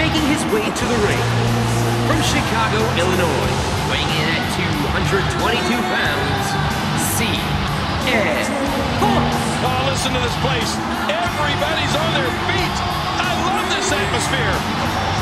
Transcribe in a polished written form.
making his way to the ring. From Chicago, Illinois, weighing in at 222 pounds, CM Punk. Oh, listen to this place. Everybody's on their feet. I love this atmosphere.